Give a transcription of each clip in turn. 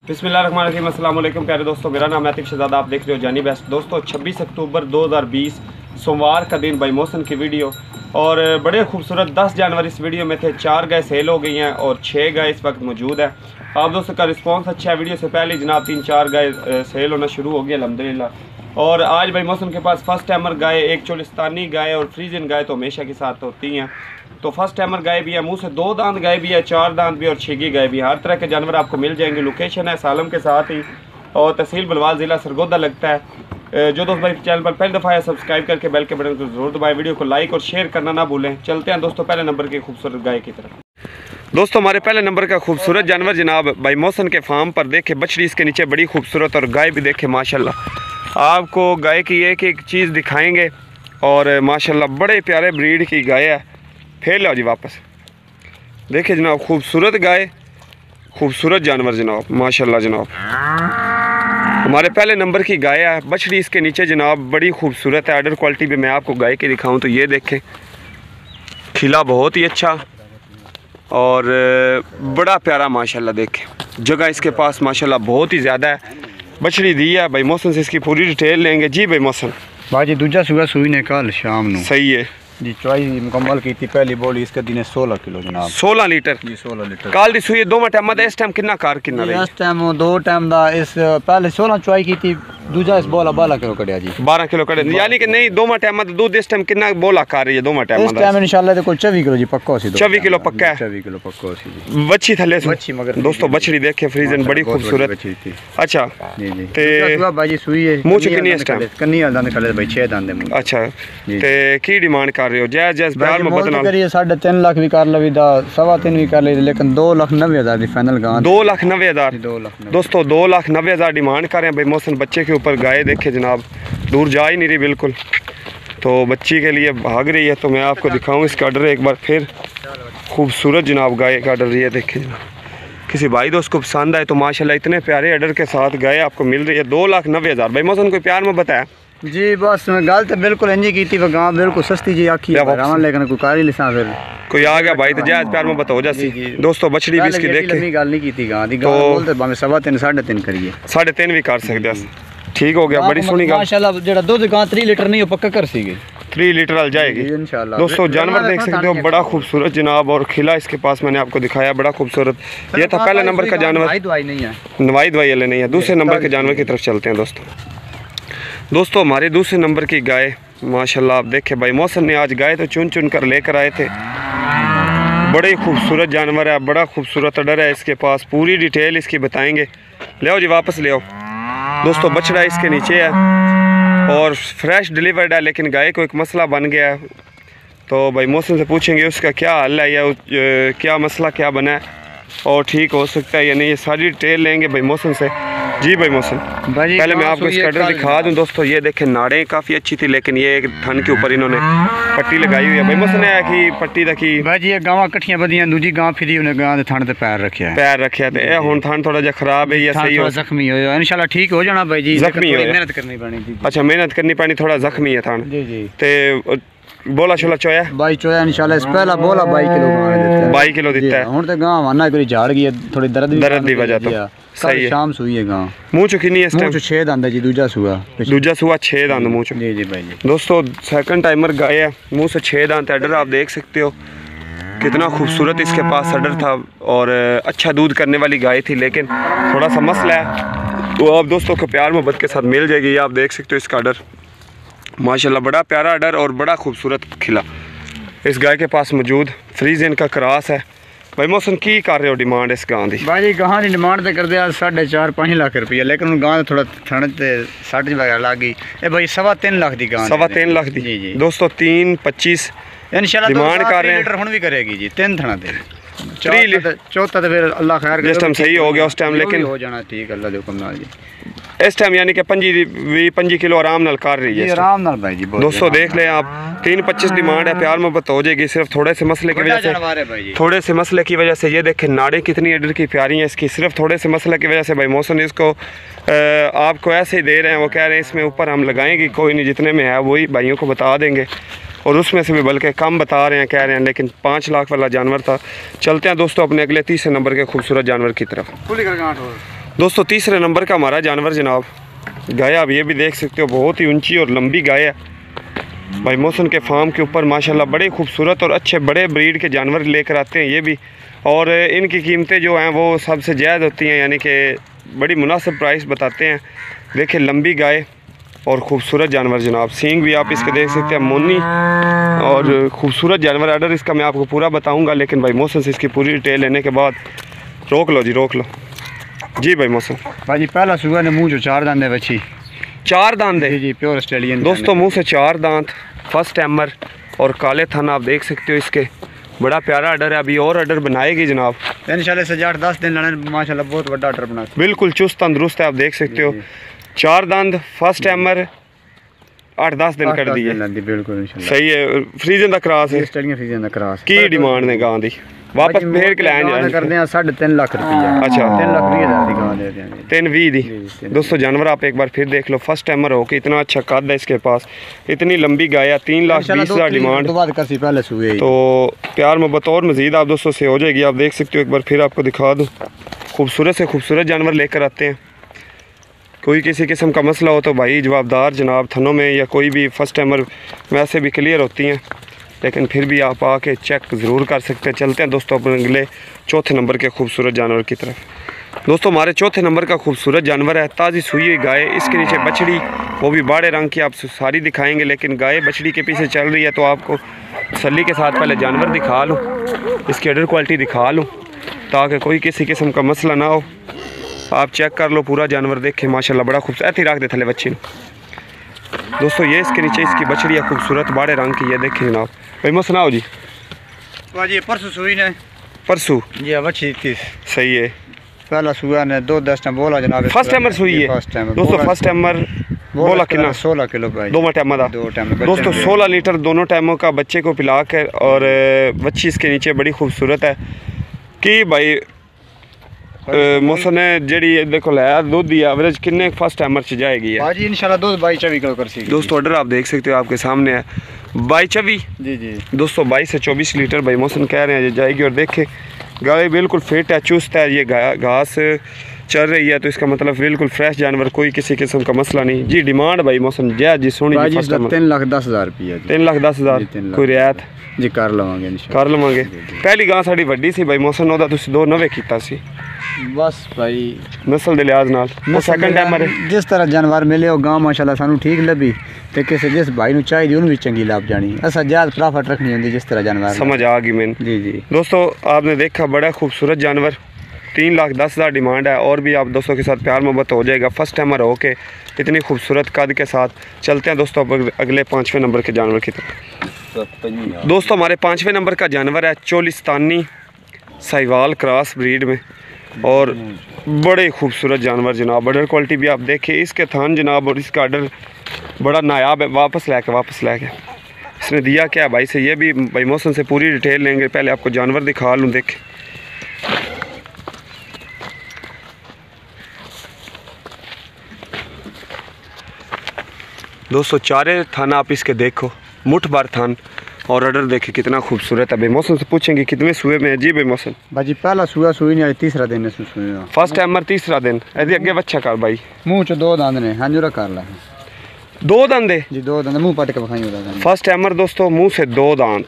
बिस्मिल्लाहिर्रहमानिर्रहीम, अस्सलाम वालेकुम प्यारे दोस्तों। मेरा नाम आतिफ शहजाद, आप देख रहे हो जानी बेस्ट। दोस्तों 26 अक्टूबर 2020 सोमवार का दिन भाई मौसम की वीडियो और बड़े खूबसूरत 10 जानवर इस वीडियो में थे। 4 गाय सेल हो गई हैं और 6 गाय इस वक्त मौजूद है। आप दोस्तों का रिस्पांस अच्छा है। वीडियो से पहले जनाब 3-4 गाय सेल होना शुरू हो गई अल्हम्दुलिल्लाह। और आज भाई मौसम के पास फर्स्ट टाइमर गाय, एक चोलिस्तानी गाय और फ्रीजन गाय तो हमेशा के साथ होती हैं। तो फर्स्ट टाइमर गाय भी है, मुंह से 2 दांत गाय भी है, 4 दांत भी और 6 गाय भी है। हर तरह के जानवर आपको मिल जाएंगे। लोकेशन है सालम के साथ ही और तहसील बलवाल, ज़िला सरगोदा लगता है। जो दोस्त भाई चैनल पर पहली दफ़ा है सब्सक्राइब करके बेल के बटन को जरूर दबाएं। वीडियो को लाइक और शेयर करना ना भूलें। चलते हैं दोस्तों पहले नंबर की खूबसूरत गाय की तरफ। दोस्तों हमारे पहले नंबर का खूबसूरत जानवर जनाब भाई मौसम के फार्म पर देखे, बछड़ी इसके नीचे बड़ी खूबसूरत और गाय भी देखे माशाल्लाह। आपको गाय की एक चीज़ दिखाएंगे और माशाल्लाह बड़े प्यारे ब्रीड की गाय है। फिर लो जी वापस देखिए जनाब, खूबसूरत गाय, खूबसूरत जानवर जनाब माशाल्लाह जनाब। हमारे पहले नंबर की गाय है, बछड़ी इसके नीचे जनाब बड़ी खूबसूरत है। आर्डर क्वालिटी भी मैं आपको गाय की दिखाऊं तो ये देखें, खिला बहुत ही अच्छा और बड़ा प्यारा माशाल्लाह। देखें जगह इसके पास माशाल्लाह बहुत ही ज़्यादा है। बछड़ी दी है भाई मौसम से इसकी पूरी डिटेल लेंगे। जी भाई मौसम भाजी दूजा सुबह सुई ने कल शाम ਨੂੰ सही है जी चॉइस मुकम्मल की थी। पहली बोली इसके दिन 16 किलो जनाब। 16 लीटर जी 16 लीटर काल दी सुई दो टाइम इस टाइम कितना कार कितना रही? इस टाइम 2 टाइम दा इस पहले 16 चॉइस की थी, दूजा इस बोला 12 किलो कड़िया जी। 12 किलो कड़े यानी कि नहीं दो टाइम दूध इस टाइम कितना बोला कार रही है? 2 टाइम इस टाइम इंशाल्लाह देखो 24 किलो जी पक्का सी। 24 किलो पक्का है। 24 किलो पक्का सी जी। बच्ची थले से बच्ची मगर दोस्तों बछड़ी देखे फ्रीजन बड़ी खूबसूरत थी। अच्छा जी जी ते दूजा भाजी सुई है मुंह च कितनी इस टाइम? कन्नी दांत खड़े भाई 6 दांत मुंह। अच्छा ते की डिमांड कर रहे हो? जायज जायज प्यार मोहब्बत नाल करिए 3.5 लाख भी कर लवी दा 2.5 भी कर ले, लेकिन 2,90,000 दी फाइनल गां 2,90,000 दोस्तों 2,90,000 डिमांड कर रहे हैं भाई मौसम। बच्चे के ऊपर गाय देखे जनाब, दूर जा ही नहीं रही बिल्कुल, तो बच्ची के लिए भाग रही है। तो मैं आपको दिखाऊं इसका ऑर्डर एक बार फिर। खूबसूरत जनाब गाय का ऑर्डर है देखे जनाब। किसी भाई दोस्त को पसंद आए तो माशाल्लाह इतने प्यारे ऑर्डर के साथ गाय आपको मिल रही है। 2,90,000 भाई मौसम कोई प्यार में बताया जी। बस गल तो बिल्कुल इंजी की थी, गां बिल्कुल सस्ती जी आखी है लेकिन कोई कारी लिसा फिर कोई आ गया भाई तो जायज प्यार में बताओ जैसी। दोस्तों बछड़ी भी इसकी देखे, लंबी गल नहीं की थी गां दी। गां बोलते भाਵੇਂ 3.5 3.5 करिए 3.5 भी कर सकते हैं। ठीक हो गया, बड़ी सोहनी गल माशाल्लाह। जेड़ा दूध गां 3 लीटर नहीं पक्का कर सीगे 3 लीटर आ जाएगी इंशाल्लाह। दोस्तों जानवर देख सकते हो बड़ा खूबसूरत जनाब और खिला इसके पास मैंने आपको दिखाया बड़ा खूबसूरत। ये था पहले नंबर का जानवर, नवाई दवाई नहीं है, नवाई दवाई वाले नहीं है। दूसरे नंबर के जानवर की तरफ चलते हैं दोस्तों हमारे दूसरे नंबर की गाय माशाल्लाह आप देखें भाई मौसम ने आज गाय तो चुन चुन कर लेकर आए थे। बड़े खूबसूरत जानवर है, बड़ा खूबसूरत ऑर्डर है इसके पास, पूरी डिटेल इसकी बताएंगे। ले आओ जी वापस ले आओ दोस्तों। बछड़ा इसके नीचे है और फ्रेश डिलीवर्ड है, लेकिन गाय को एक मसला बन गया है तो भाई मौसम से पूछेंगे उसका क्या हल है या क्या मसला क्या बना है और ठीक हो सकता है या नहीं, ये सारी डिटेल लेंगे भाई मौसम से। जी भाई मौसम पहले मैं आपको इसका ऑर्डर दिखा दूं दोस्तों। ये देखें नाड़ें काफ़ी अच्छी थी, लेकिन ये एक थन के ऊपर इन्होंने पट्टी लगाई हुई है भाई मौसम ने कि पट्टी दा की भाई जी। ये गावां कट्ठियां बदियां, दूजी गां फिरी उन्हें गां दे थन ते पैर रखया ते ये हुन थन थोड़ा जिहा खराब है या सही हो जख्मी हो इंशाल्लाह ठीक हो जाना भाई जी। जख्मी हो मेहनत करनी पड़नी जी। अच्छा मेहनत करनी पड़नी, थोड़ा जख्मी है थन जी जी। ते बोला छोला चोया भाई चोया इंशाल्लाह इस पहला बोला 22 किलो गां देता है। 22 किलो देता है। हुन ते गां वाना कोई झाड़ गई थोड़ी दर्द दी वजह तो सही है। शाम सुई है गां मुंह चो कितनी है इस टाइम? मुंह चो 6 दांत है जी। दूजा सुआ 6 दांत मुंह चो। जी जी भाई जी। दोस्तों सेकंड टाइमर गाय है, मुंह से 6 दांत। ऑर्डर आप देख सकते हो कितना खूबसूरत इसके पास ऑर्डर था और अच्छा दूध करने वाली गाय थी, लेकिन थोड़ा सा मसला है तो आप दोस्तों को प्यार मोहब्बत के साथ मिल जाएगी। आप देख सकते हो इसका ऑर्डर माशाल्लाह बड़ा प्यारा ऑर्डर और बड़ा खूबसूरत खिला इस गाय के पास मौजूद। फ्रीजन का क्रॉस है भाई मौसम की कर रहे हो डिमांड इस गां दी? भाई जी गां दी डिमांड तो करते 4.5-5 लाख रुपया, लेकिन गां थोड़ा थन ते 60 वगैरह लग गई। ए भाई 3.25 लाख दी गां 3.25 लाख दी। जी जी दोस्तों 3.25 इंशाल्लाह डिमांड कर रहे हैं। लीटर हुन भी करेगी जी 3 थना ते 3 लीटर चौथा तो फिर अल्लाह खैर करे जिस टाइम सही हो गया उस टाइम, लेकिन हो जाना ठीक अल्लाह दे हुक्म नाल जी। इस टाइम यानी कि 25 किलो आराम नाल कर रही है आराम नाल भाई जी। दोस्तों देख लें आप 3.25 डिमांड है, प्यार मोहब्बत हो जाएगी। सिर्फ थोड़े से मसले की वजह से ये देखें नाड़े कितनी ऑर्डर की प्यारी हैं इसकी। सिर्फ थोड़े से मसले की वजह से भाई मौसम इसको आपको ऐसे ही दे रहे हैं। वो कह रहे हैं इसमें ऊपर हम लगाएंगे कोई नहीं, जितने में है वही भाइयों को बता देंगे और उसमें से भी बल्कि कम बता रहे हैं कह रहे हैं, लेकिन 5 लाख वाला जानवर था। चलते हैं दोस्तों अपने अगले तीसरे नंबर के खूबसूरत जानवर की तरफ। दोस्तों तीसरे नंबर का हमारा जानवर जनाब गाय, आप ये भी देख सकते हो बहुत ही ऊंची और लंबी गाय है। भाई मोहसिन के फार्म के ऊपर माशाल्लाह बड़े खूबसूरत और अच्छे बड़े ब्रीड के जानवर लेकर आते हैं ये भी, और इनकी कीमतें जो हैं वो सबसे ज़्यादा होती हैं, यानी कि बड़ी मुनासिब प्राइस बताते हैं। देखिए लंबी गाय और ख़ूबसूरत जानवर जनाब, सींग भी आप इसके देख सकते हैं मोनी और ख़ूबसूरत जानवर। आर्डर इसका मैं आपको पूरा बताऊंगा, लेकिन भाई मोहसिन से इसकी पूरी डिटेल लेने के बाद रोक लो जी, रोक लो जी। भाई मोहसिन भाई पहला सुबह ने मुँह जो 4 दांत है बच्ची, 4 दांत है जी, प्योर ऑस्ट्रेलियन दोस्तों, मुँह से 4 दांत, फर्स्ट टाइमर और काले थन आप देख सकते हो इसके। बड़ा प्यारा आर्डर है, अभी और आर्डर बनाएगी जनाब इंशाल्लाह से 8-10 दिन लाने माशाल्लाह बहुत बड़ा आर्डर बना, बिल्कुल चुस्त तंदुरुस्त है। आप देख सकते हो 4 दांत, फर्स्ट टाइमर, 8-10 दिन कर दिए, बिल्कुल सही है। फ्रीजन का क्रॉस है, फ्रीजन का क्रॉस की डिमांड ने गां दी वापस फेर के लैन कर दें 3.5 लाख रुपया। अच्छा 3,20,000 की गां दे देंगे, 320 दी। दोस्तों जानवर आप एक बार फिर देख लो, फर्स्ट टाइमर हो के इतना अच्छा कद है इसके पास, इतनी लंबी गाय है, 3,20,000 डिमांड। तो प्यार मोहब्बत और मज़ीद आप दोस्तों से हो जाएगी। आप देख सकते हो, एक बार फिर आपको दिखा दूँ, खूबसूरत से खूबसूरत जानवर लेकर आते हैं। कोई किसी किस्म का मसला हो तो भाई जवाबदार जनाब थनों में या कोई भी फर्स्ट टाइमर वैसे भी क्लियर होती हैं, लेकिन फिर भी आप आके चेक ज़रूर कर सकते हैं। चलते हैं दोस्तों अपने अगले चौथे नंबर के खूबसूरत जानवर की तरफ। दोस्तों हमारे चौथे नंबर का खूबसूरत जानवर है ताज़ी सुई हुई गाय, इसके नीचे बछड़ी, वो भी बाड़े रंग की, आप सारी दिखाएंगे, लेकिन गाय बछड़ी के पीछे चल रही है तो आपको तसल्ली के साथ पहले जानवर दिखा लूँ, इसकी अडर क्वालिटी दिखा लूँ, ताकि कोई किसी किस्म का मसला ना हो। आप चेक कर लो पूरा जानवर, देखें माशाल्लाह बड़ा खूबसूरत, रख दे थले बच्ची दोस्तों। ये इसके नीचे इसकी बछड़ी है खूबसूरत बाड़े रंग की, ये देखें जनाब। भाई मैं सुनाओ जी, जी परसों सुई ने, परसों जी बच्ची थी, सही है। पहला सुबह ने 2-10 टाइम बोला जनाब, फर्स्ट टाइमर सुई है दोस्तों, फर्स्ट टाइमर बोला कितना 16 किलो भाई, 2 टाइम का दोस्तों, 16 लीटर दोनों टाइमों का बच्चे को पिला कर, और बच्ची इसके नीचे बड़ी खूबसूरत है कि भाई मौसम ने जी देखो लाया दूध दी एवरेज किन्ने फर्स्ट टाइमर च जाएगी है जी इंशाल्लाह दूध 22-24 किलो कर सी दोस्तों। ऑर्डर आप देख सकते हो आपके सामने है 22-24 जी जी दोस्तों, 22 से 24 लीटर भाई मौसम कह रहे हैं ये जाएगी। और देखे गाय बिल्कुल फिट है, चुस्त है, ये घास चल रही है, तो इसका मतलब बिल्कुल फ्रेश जानवर, कोई किसी किस्म का मसला नहीं जी। डिमांड भाई मौसम जय जी सोनी जी, 3,10,000 रुपया, 3,10,000 कोई रियायत जी कर लवांगे, कर लवांगे। पहली गां साड़ी वड्डी सी भाई मौसम, ਉਹਦਾ ਤੁਸੀਂ 2 ਨਵੇਂ ਕੀਤਾ ਸੀ बस भाई नस्ल ਦੇ ਲਿਹਾਜ਼ ਨਾਲ। ਉਹ ਸੈਕੰਡ ਟਾਈਮਰ जिस तरह जानवर मिले वो गांव माशाल्लाह सानू ठीक लभी, ते किसी जिस भाई नु चाहिए उन्हें भी चंगी लाभ जानी, असा ज्यादा प्रॉफिट रखनी होंदी जिस तरह जानवर। समझ आ गई मैंने जी जी। दोस्तों आपने देखा बड़ा खूबसूरत जानवर, 3,10,000 डिमांड है, और भी आप दोस्तों के साथ प्यार मोहब्बत हो जाएगा फर्स्ट टाइमर हो के इतनी खूबसूरत कद के साथ। चलते हैं दोस्तों अगले 5वें नंबर के जानवर की तरफ। दोस्तों हमारे 5वें नंबर का जानवर है चोलिस्तानी साहिवाल क्रॉस ब्रीड में, और बड़े खूबसूरत जानवर जनाब। ऑर्डर क्वालिटी भी आप देखें, इसके थान जनाब, और इसका ऑर्डर बड़ा नायाब है। वापस लेके इसने दिया क्या भाई से, ये भी भाई मौसम से पूरी डिटेल लेंगे। पहले आपको जानवर दिखा लूँ, देखें दोस्तों, चारे थान आप इसके देखो, मुठ भर थान, और ऑर्डर देखे कितना खूबसूरत है। भाई मौसम से पूछेंगे कितने सुए में है जी। भाई मौसम भाजी पहला सुआ सुई नहीं, तीसरा दिन सुई, फर्स्ट टाइमर तीसरा दिन, यदि अगे बच्चा कर भाई मुंह च 2 दांत ने, हंजूरा कर ला 2 दांत जी, 2 दांत मुंह पट के बखाई। फर्स्ट टाइमर दोस्तों, मुंह से 2 दांत,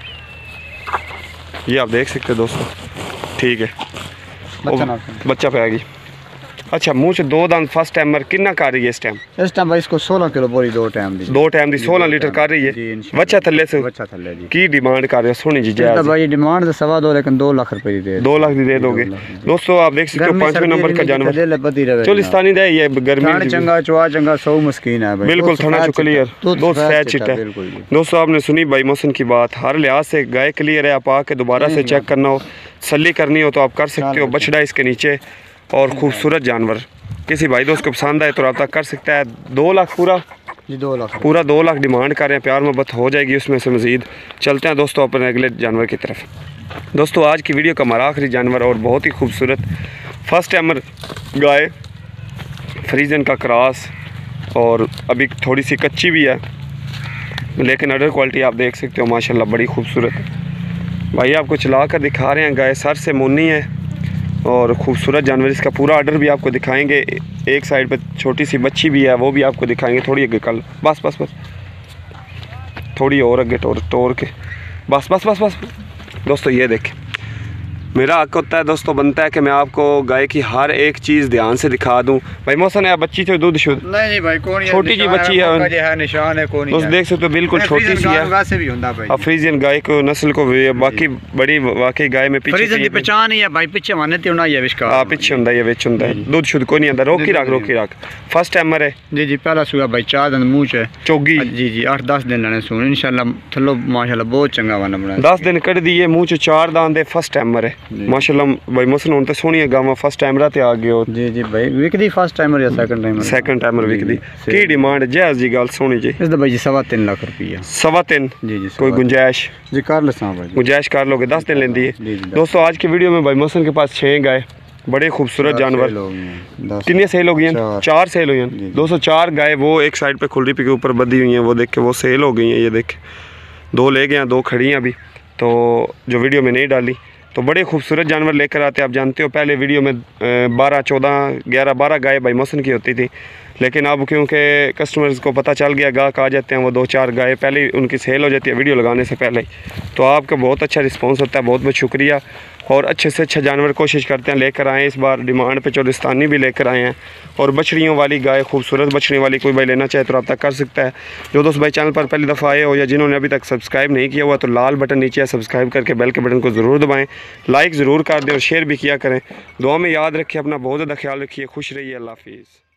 ये आप देख सकते हो दोस्तों, ठीक है बच्चा पाएगी। अच्छा मुँह से 2 दांत, फर्स्ट टाइमर कितना कर रही है इस टाइम भाई इसको 16 किलो बोरी 2 टाइम दी, 2 टाइम दी 16 लीटर कर रही है। बच्चा थल्ले से जी की डिमांड कर रहे हो सोनी जी? जायज़ भाई डिमांड तो 2.25 लेकिन 2 लाख रुपए दे 2 लाख दी दे दोगे दोस्तों। आप देख सकते हो 5वें नंबर का जानवर चोलिस्तानी है, ये गर्मी चंगा चुआ चंगा 100 मस्कीन है बिल्कुल, थाना क्लियर, दो सफेद चिट है दोस्तों। आपने सुनी भाई मौसम की बात, हर लिहाज से गाय क्लियर है। आप आके दोबारा से चेक करना हो, तसल्ली करनी हो तो आप कर सकते हो। बछड़ा इसके नीचे, और खूबसूरत जानवर, किसी भाई दोस्त को पसंद आए तो रब्ता कर सकता है। 2 लाख पूरा जी, 2 लाख पूरा 2 लाख डिमांड कर रहे हैं, प्यार मोहब्बत हो जाएगी उसमें से मज़ीद। चलते हैं दोस्तों अपने अगले जानवर की तरफ। दोस्तों आज की वीडियो का हमारा आखिरी जानवर, और बहुत ही खूबसूरत फर्स्ट टाइमर गाय, फ्रीजन का क्रॉस, और अभी थोड़ी सी कच्ची भी है, लेकिन अडर क्वालिटी आप देख सकते हो माशाल्लाह बड़ी खूबसूरत। भाई आपको चला कर दिखा रहे हैं, गाय सर से मुन्नी है, और खूबसूरत जानवर। इसका पूरा आर्डर भी आपको दिखाएंगे। एक साइड पे छोटी सी बच्ची भी है, वो भी आपको दिखाएंगे। थोड़ी आगे कल बस बस बस थोड़ी और आगे टोर के बस बस बस बस दोस्तों ये देखें, मेरा हक होता है दोस्तों, बनता है कि मैं आपको गाय की हर एक चीज़ ध्यान से दिखा दूं। भाई मौसम है बच्ची तो दूध शुद्ध नहीं जी भाई कौन छोटी जी बच्ची है, निशान है कौन दोस्त देख सकते हो बिल्कुल छोटी सी है। अफ्रीजियन गाय को नस्ल को बाकी बड़ी वाकई गाय में पीछे पहचान ही है भाई, पीछे माने ते होना है विश्का। हां पीछे हुंदा है विच हुंदा है, दूध शुद्ध कोई नहीं आंदा। रोकी रख फर्स्ट टाइमर है जी जी, पहला सुआ भाई 4 दिन मुंह च चोगी जी जी, 8-10 दिन लेने सुन इंशाल्लाह थल्लो माशाल्लाह बहुत चंगा बना बना 10 दिन कट दिए मुंह च 4 दांत दे फर्स्ट टाइमर है माशाल्लाह। भाई मौसम हुन तो सोहनी गावां फर्स्ट टाइमर ते आ गए हो जी जी भाई, विकदी फर्स्ट टाइमर या सेकंड टाइमर विकदी की डिमांड जैज जी गल सोहनी जी इस दा भाई जी 3.5 लाख रुपया 3.5 जी जी, कोई गुंजाइश जी कर लसा भाई, गुंजाइश कर लोगे। 10 दिन लेंदी है दोस्तों। आज की वीडियो में भाई मौसम के पास 6 गाय, बड़े खूबसूरत जानवर। कितनी सेल हो गई हैं? 4 सेल हुई हैं दोस्तों। 4 गाय वो एक साइड पे खुलरी पे के ऊपर बंधी हुई हैं, वो देख के वो सेल हो गई हैं। ये देख 2 ले गए हैं, 2 खड़ी हैं अभी, तो जो वीडियो में नहीं डाली। तो बड़े खूबसूरत जानवर लेकर आते हैं। आप जानते हो पहले वीडियो में 12, 14, 11, 12 गाय भाई मौसम की होती थी, लेकिन अब क्योंकि कस्टमर्स को पता चल गया, गाहक आ जाते हैं, वो 2-4 गाय पहले उनकी सेल हो जाती है वीडियो लगाने से पहले। तो आपका बहुत अच्छा रिस्पांस होता है, बहुत बहुत शुक्रिया। और अच्छे से अच्छा जानवर कोशिश करते हैं लेकर आएँ। इस बार डिमांड पे चोलिस्तानी भी लेकर आए हैं, और बछड़ियों वाली गाय, खूबसूरत बछड़ियों वाली कोई भाई लेना चाहे तो रब्ता कर सकता है। जो दोस्त भाई चैनल पर पहली दफ़ा आए हो या जिन्होंने अभी तक सब्सक्राइब नहीं किया हुआ, तो लाल बटन नीचे है, सब्सक्राइब करके बेल के बटन को ज़रूर दबाएँ, लाइक ज़रूर कर दें और शेयर भी किया करें। दुआ में याद रखिए, अपना बहुत ज़्यादा ख्याल रखिए, खुश रहिए, अल्लाह हाफिज़।